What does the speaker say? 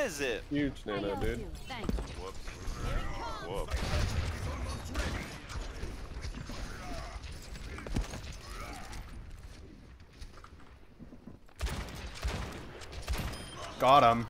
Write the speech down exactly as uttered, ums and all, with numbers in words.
is it? Huge nano, dude. Thank you. Whoops. Whoops. Got him.